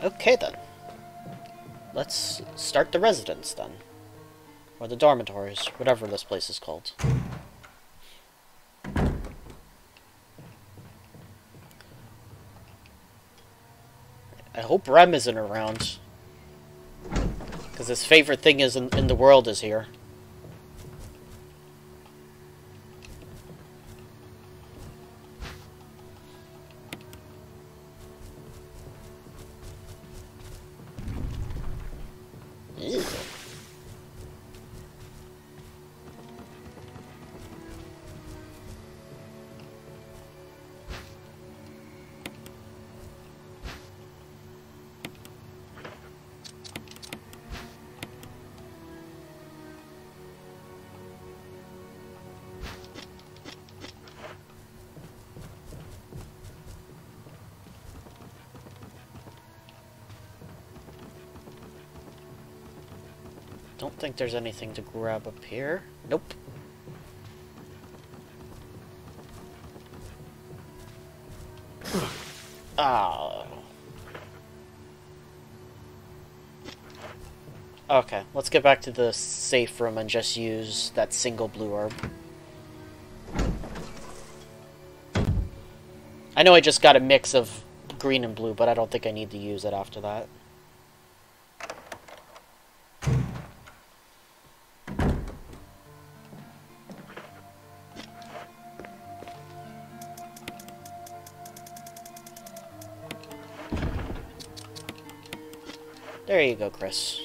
Okay then. Let's start the residence then. Or the dormitories, whatever this place is called. I hope Rem isn't around. Because his favorite thing is in the world is here. Ew. Don't think there's anything to grab up here. Nope. Oh. Okay, let's get back to the safe room and just use that single blue orb. I know I just got a mix of green and blue, but I don't think I need to use it after that. There you go, Chris.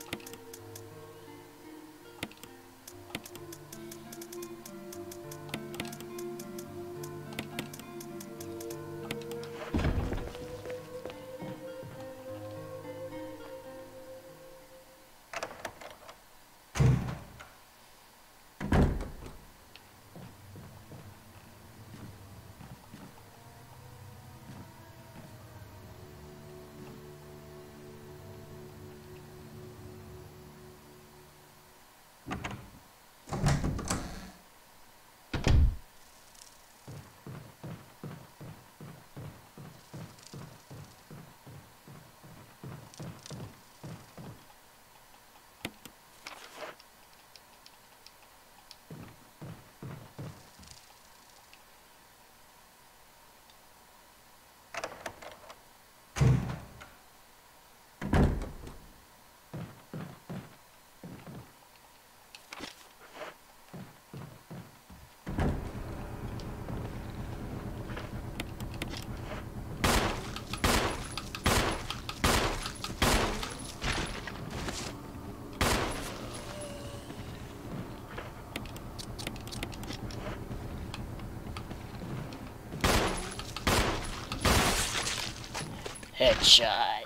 Headshot.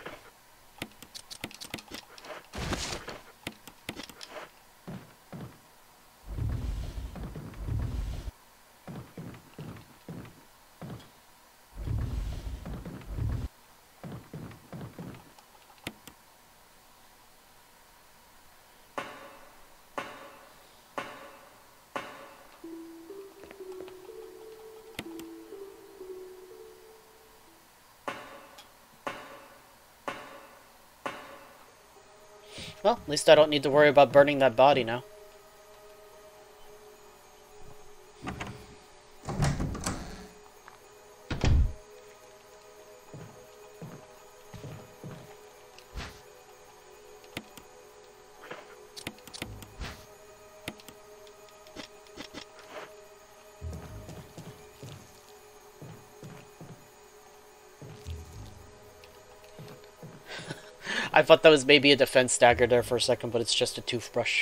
Well, at least I don't need to worry about burning that body now. I thought that was maybe a defense dagger there for a second, but it's just a toothbrush.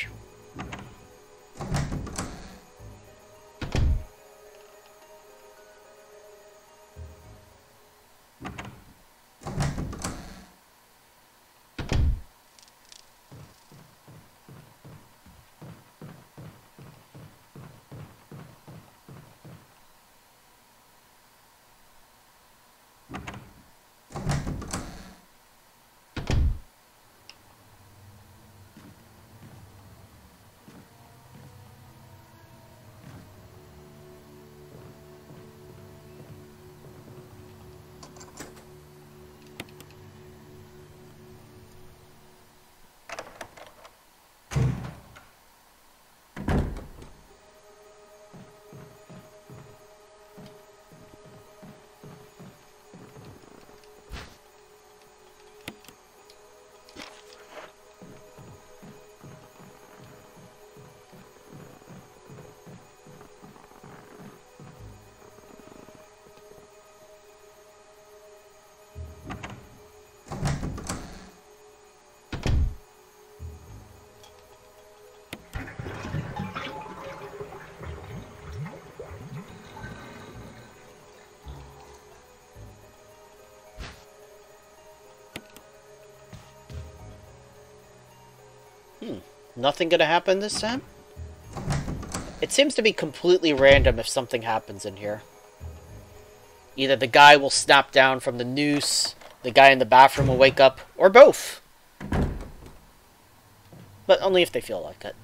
Nothing gonna happen this time? It seems to be completely random if something happens in here. Either the guy will snap down from the noose, the guy in the bathroom will wake up, or both. But only if they feel like it.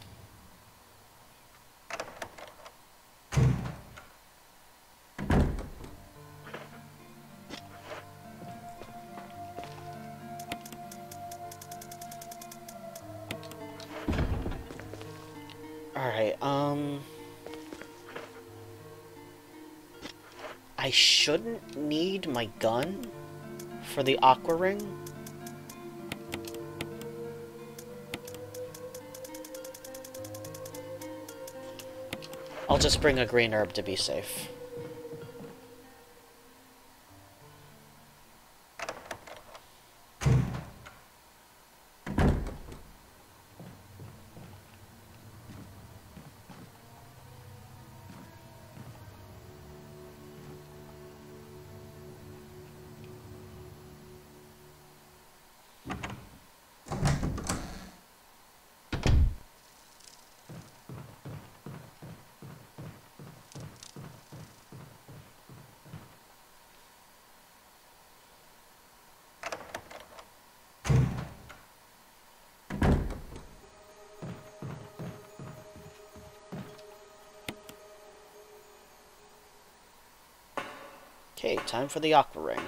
Alright, I shouldn't need my gun for the Aqua Ring. I'll just bring a green herb to be safe. Okay, time for the Aqua Ring.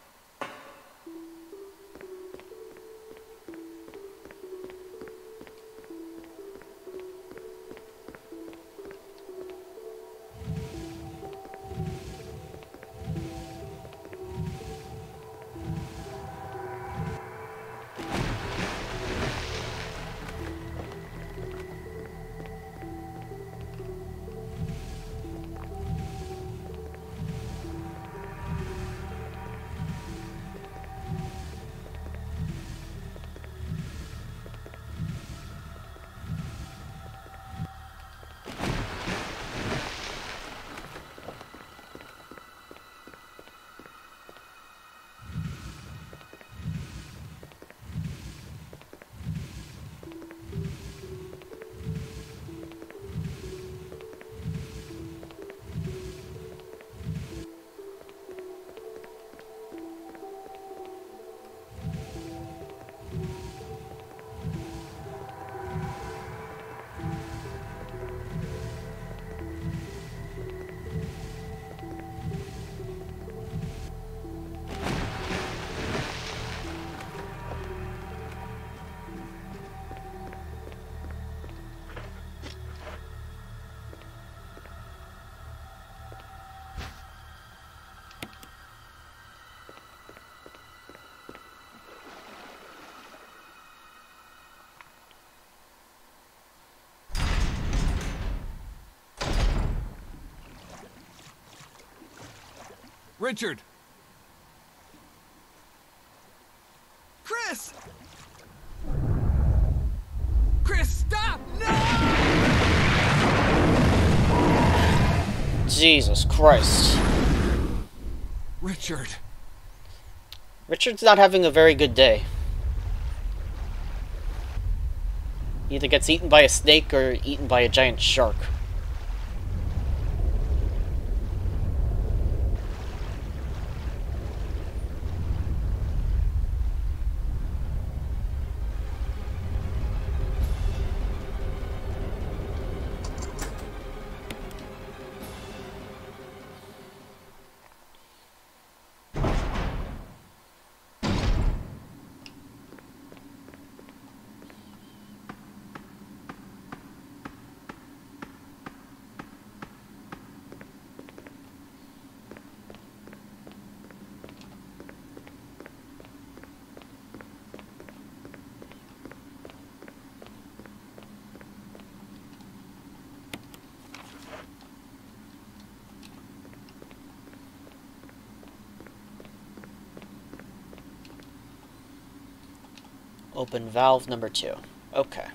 Richard! Chris! Chris, stop! No! Jesus Christ. Richard. Richard's not having a very good day. He either gets eaten by a snake or eaten by a giant shark. Open valve number 2. Okay.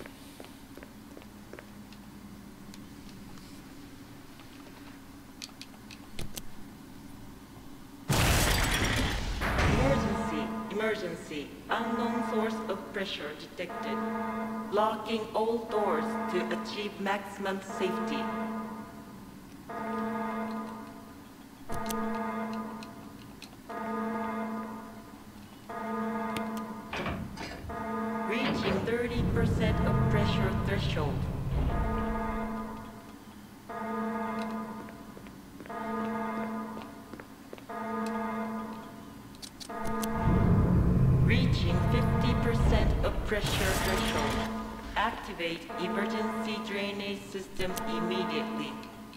Emergency. Emergency. Unknown source of pressure detected. Locking all doors to achieve maximum safety. Reaching 30% of pressure threshold. Reaching 50% of pressure threshold. Activate emergency drainage system immediately.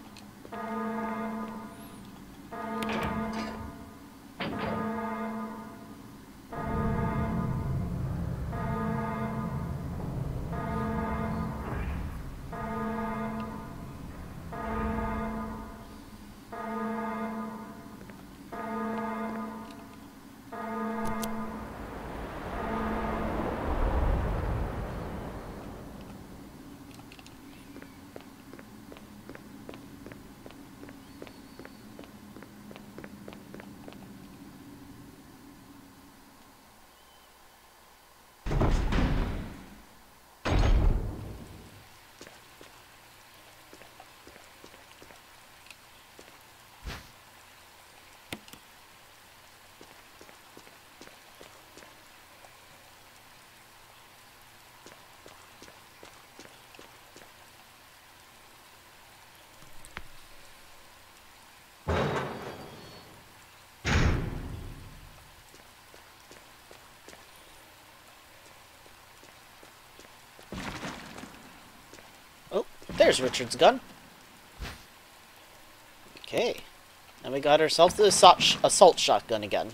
Oh, there's Richard's gun. Okay. And we got ourselves the assault shotgun again.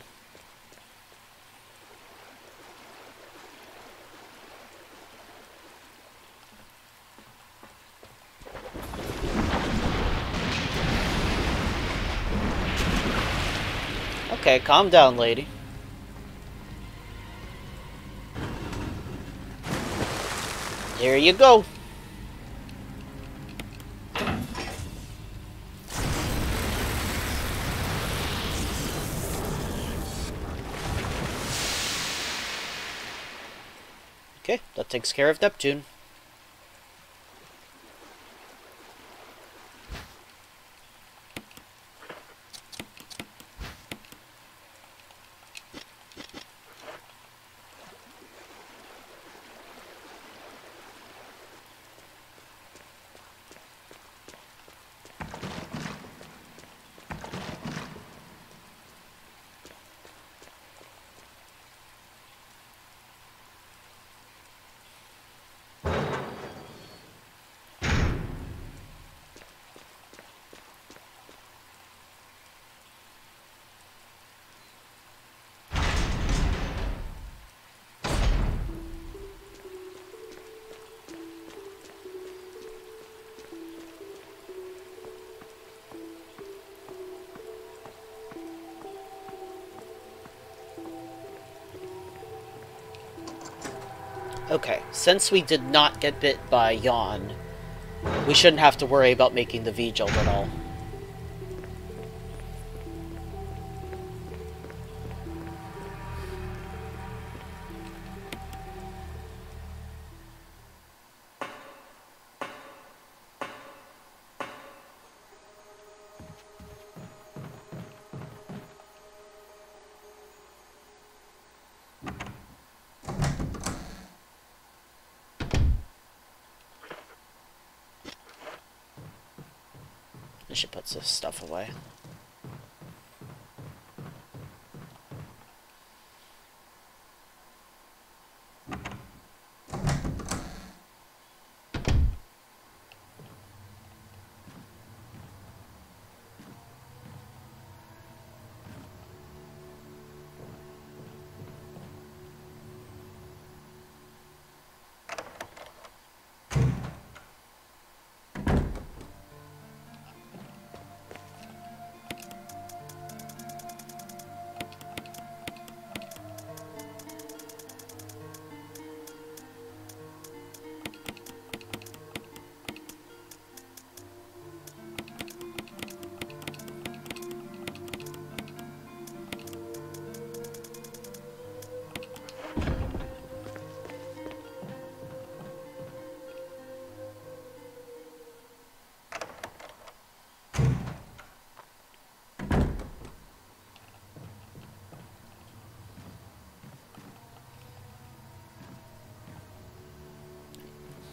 Okay, calm down, lady. Here you go. Okay, that takes care of Neptune. Okay, since we did not get bit by Yawn, we shouldn't have to worry about making the Vigil at all. I should put this stuff away.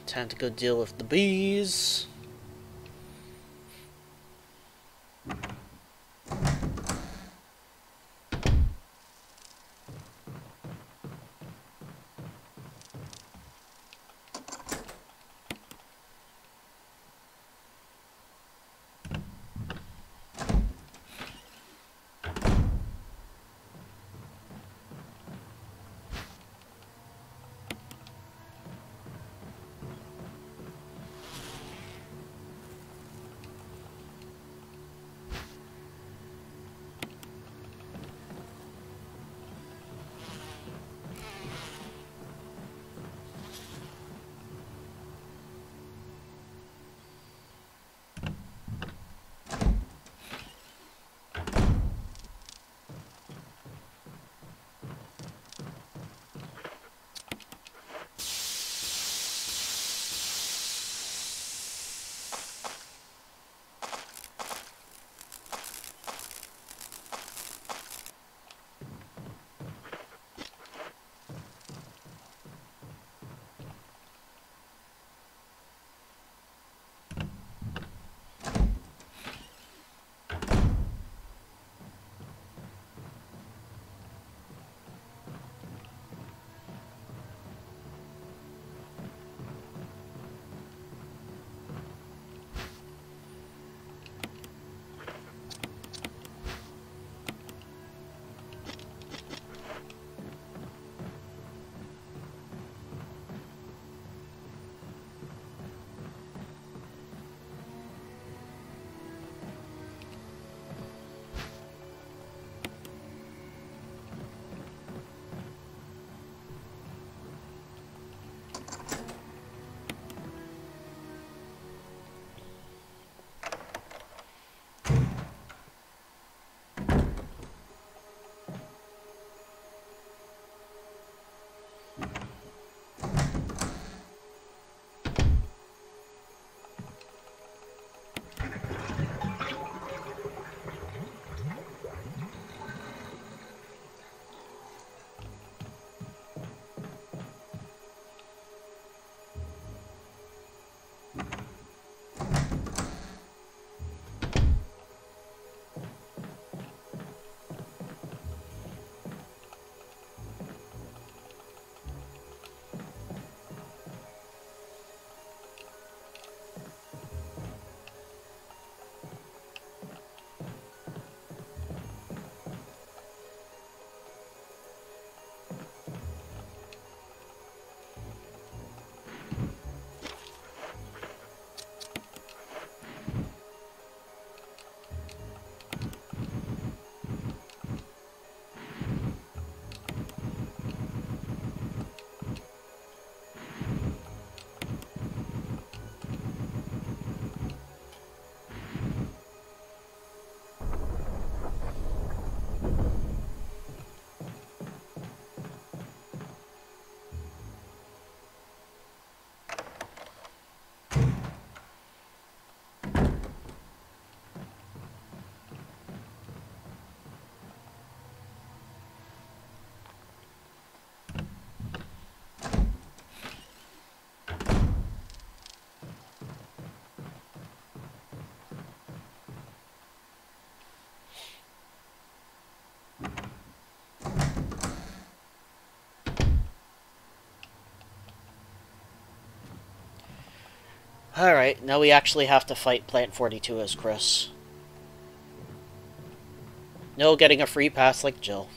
Time to go deal with the bees. Alright, now we actually have to fight Plant 42 as Chris. No getting a free pass like Jill.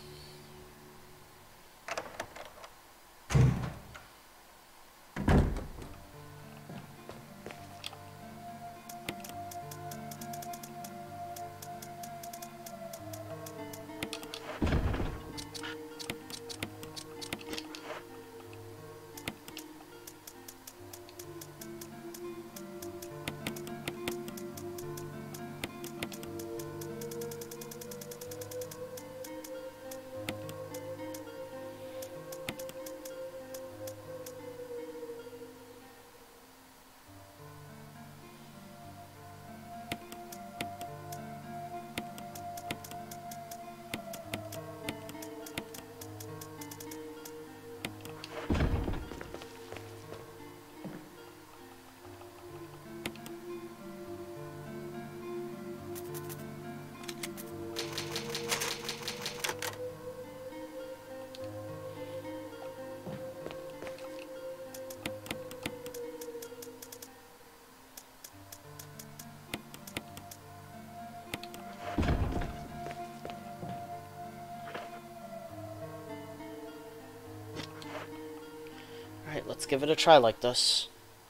Let's give it a try like this.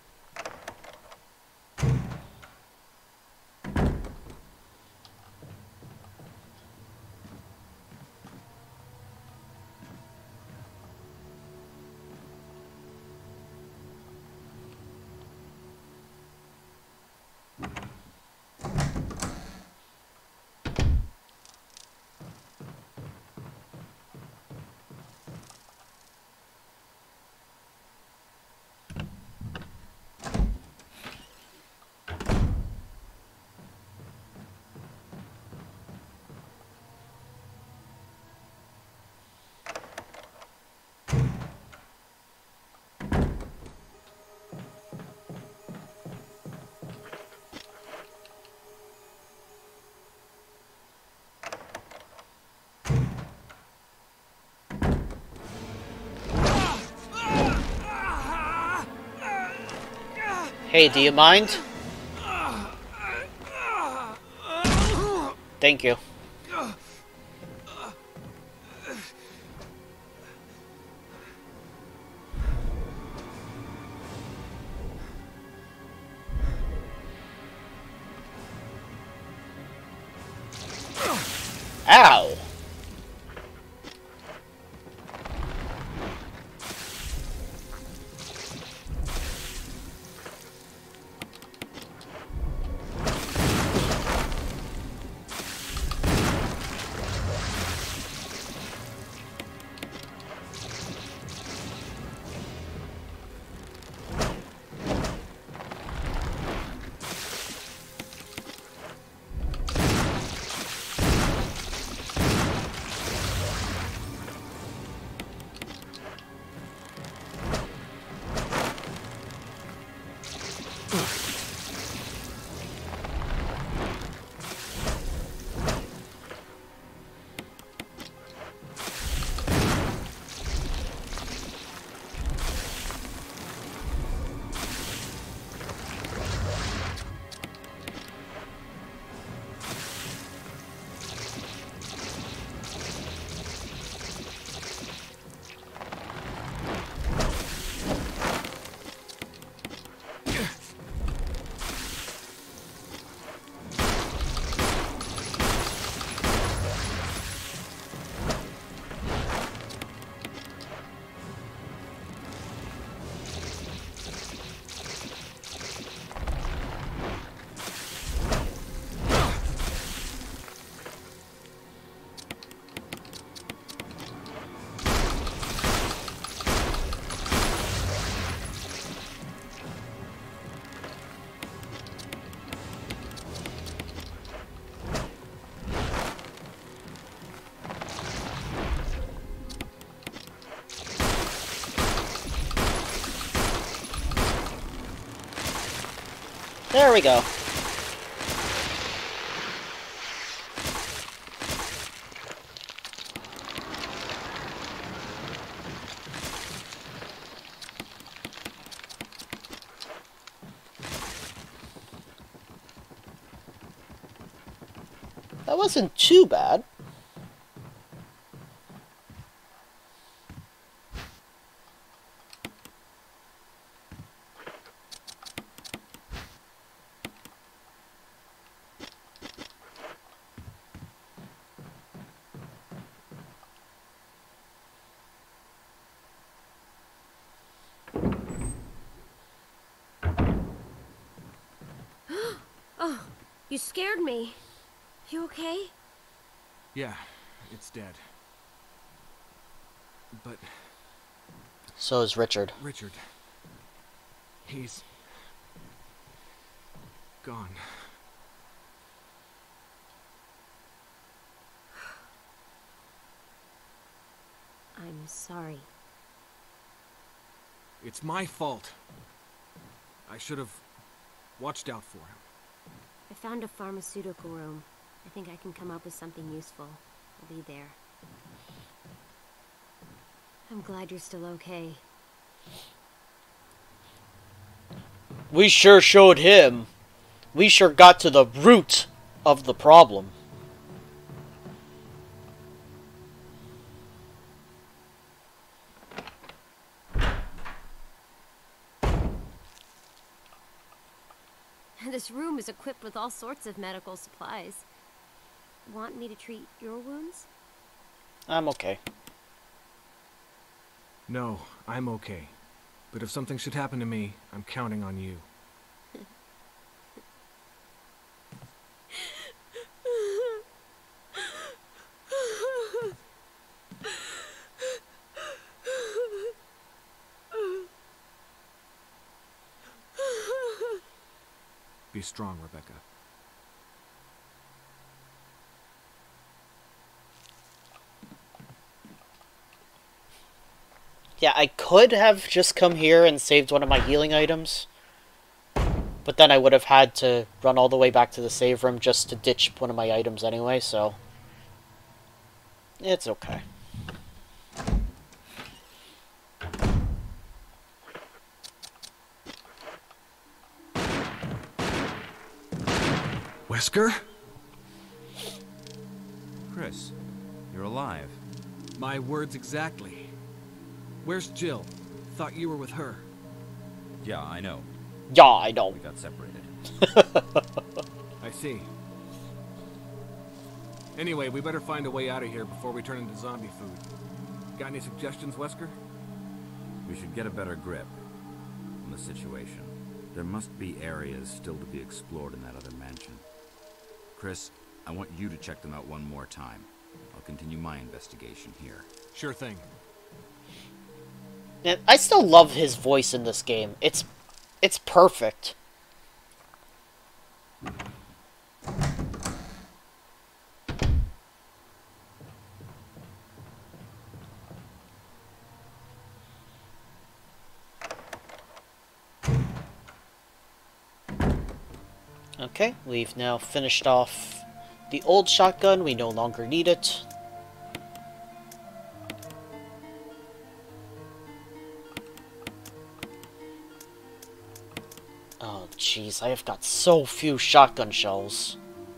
Hey, do you mind? Thank you. Ow! There we go. That wasn't too bad. Oh, you scared me. You okay? Yeah, it's dead. But So is Richard. Richard, he's gone. I'm sorry. It's my fault. I should have watched out for him. I found a pharmaceutical room. I think I can come up with something useful. I'll be there. I'm glad you're still okay. We sure showed him. We sure got to the root of the problem. This room is equipped with all sorts of medical supplies. Want me to treat your wounds? I'm okay. No, I'm okay. But if something should happen to me, I'm counting on you. Be strong, Rebecca. Yeah, I could have just come here and saved one of my healing items. But then I would have had to run all the way back to the save room just to ditch one of my items anyway, so... it's okay. Wesker? Chris, you're alive. My words exactly. Where's Jill? Thought you were with her. Yeah, I know. Yeah, I know. We got separated. I see. Anyway, we better find a way out of here before we turn into zombie food. Got any suggestions, Wesker? We should get a better grip on the situation. There must be areas still to be explored in that other mansion. Chris, I want you to check them out one more time. I'll continue my investigation here. Sure thing. And I still love his voice in this game. It's perfect. Okay, we've now finished off the old shotgun. We no longer need it. Oh, jeez, I have got so few shotgun shells.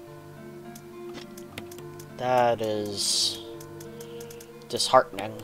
That is disheartening.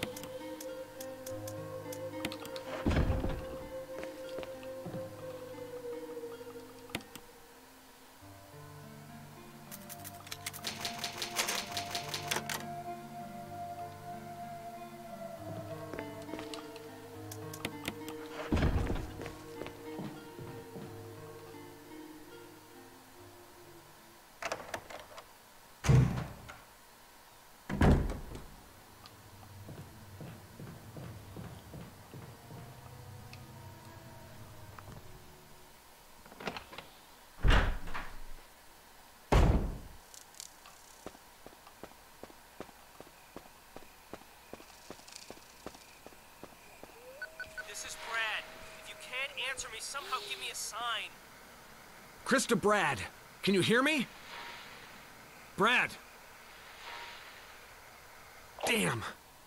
This is Brad. If you can't answer me, somehow give me a sign. Chris to Brad. Can you hear me? Brad! Damn!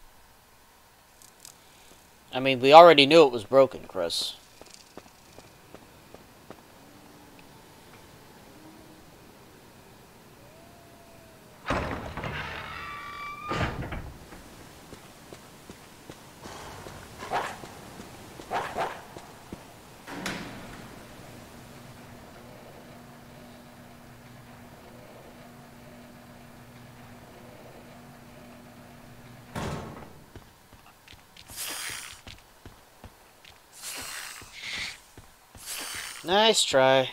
I mean, we already knew it was broken, Chris. Nice try.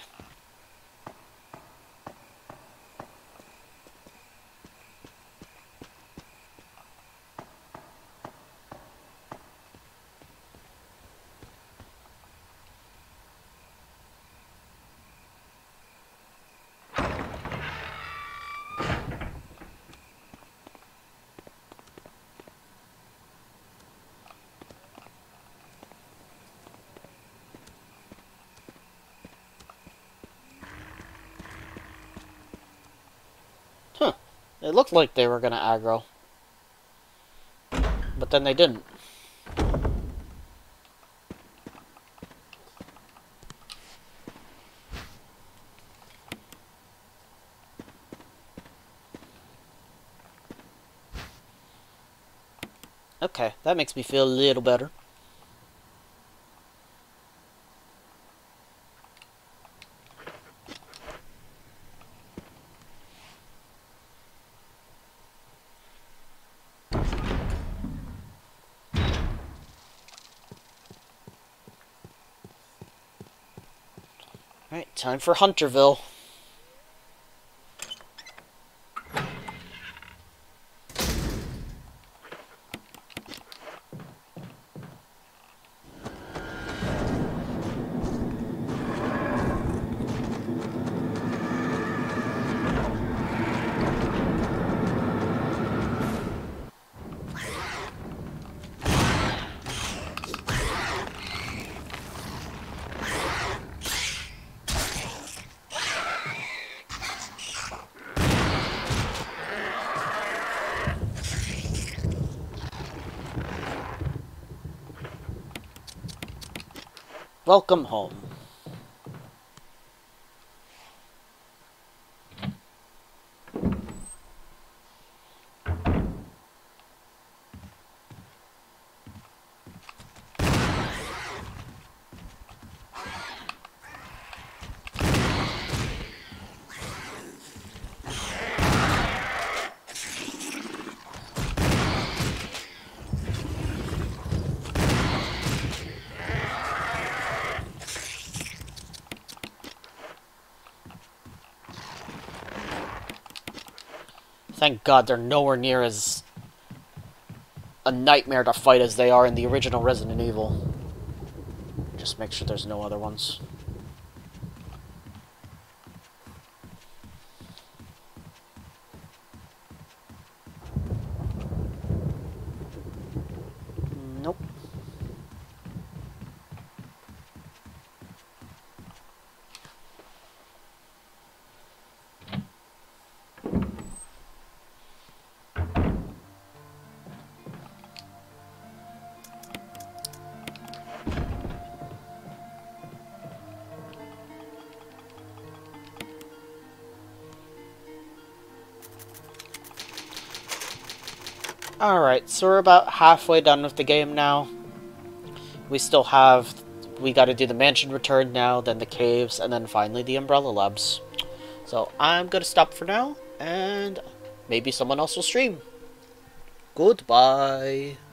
Huh. It looked like they were gonna aggro. But then they didn't. Okay, that makes me feel a little better. Alright, time for Hunterville. Welcome home. Thank God they're nowhere near as a nightmare to fight as they are in the original Resident Evil. Just make sure there's no other ones. Nope. Alright, so we're about halfway done with the game now. We gotta do the mansion return now, then the caves, and then finally the Umbrella Labs. So I'm gonna stop for now, and maybe someone else will stream. Goodbye.